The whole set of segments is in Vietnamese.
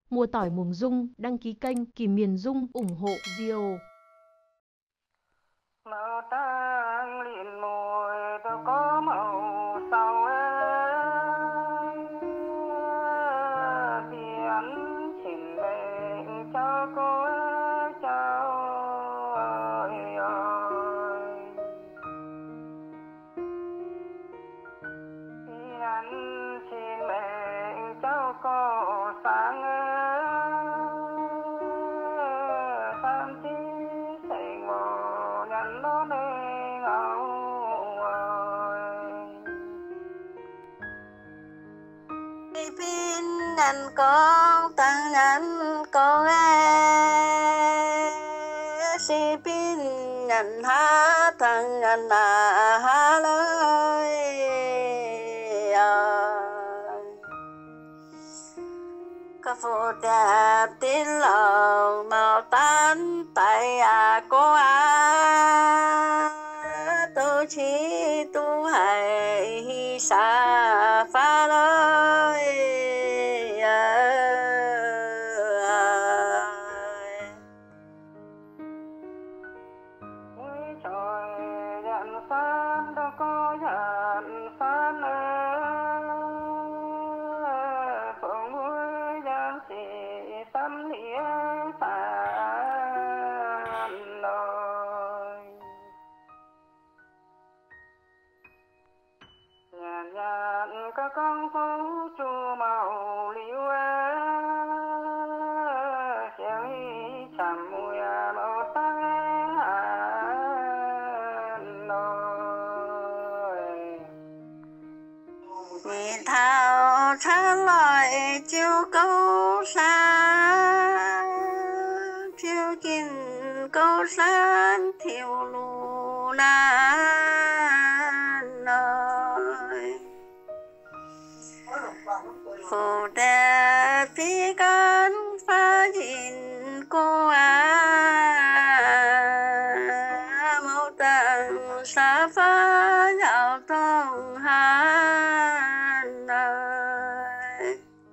Mua tỏi Mường Dung, đăng ký kênh Kìm Miền Dung, ủng hộ Dio. Màu trắng liền môi tôi có màu sau biển xin mệnh cho cô cháu ơi ơi biển xin mệnh cho cô sáng sáng chi say ngộ nhận nó nơi ngầu pin ngành con tăng ngành con si pin ngành hát tăng ngành hát lời có phụ đẹp tin lòng màu tan tại cô tôi chỉ tu hay xa pha lời mũi trời nhận san đâu có nhận san phượng mũi nhận chỉ san nghĩa san lời nhàn nhàn các con phố chu màu liễu xiêu chạm mùi màu sáng nồi vì thao trả lời chiêu câu xa chiêu kinh câu sáng thiêu lù na nơi phù đẹp phi cân pha nhìn cô mẫu tầng xa phá nhạo tông hàn nơi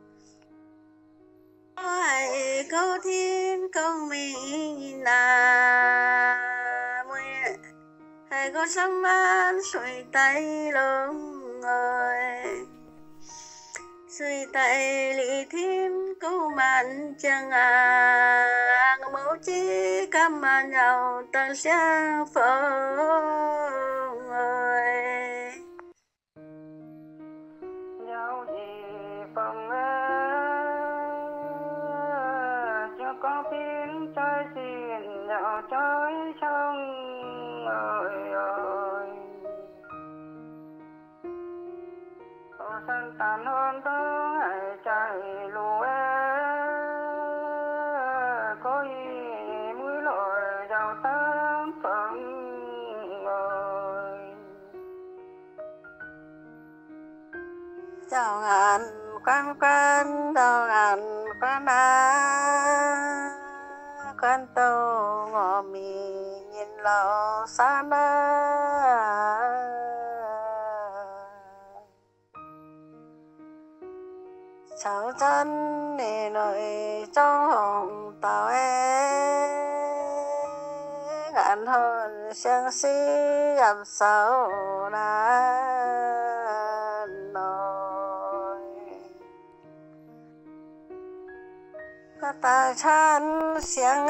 hãy câu thiên công mình là hãy có sắm ăn xuôi tay lông ơi xuôi tay lì thiên câu mặn chẳng mẫu chi cam mà nhau tăng sáng phương ơi nhau gì phòng cho con tiếng chơi xin nhau chơi sông ơi ơi ô sân tàn hơn đó hãy chạy lùa có ý mũi lội giàu tám phần ơi chào ngàn quan đầu ngàn quan tàu ngõ mì nhìn lâu xa cháu chân nề nội trong hồng tàu ngàn hơn sáng si gặp sao nỗi ta chan xiang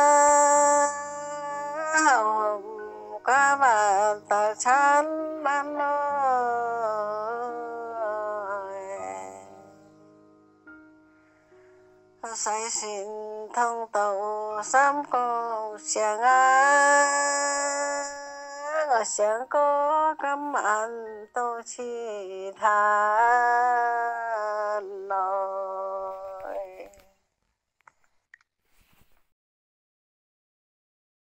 hồng qua và ta chan ban say xin thông tàu sám cô xiang ngồi xiang cô cắm ăn tô chi tha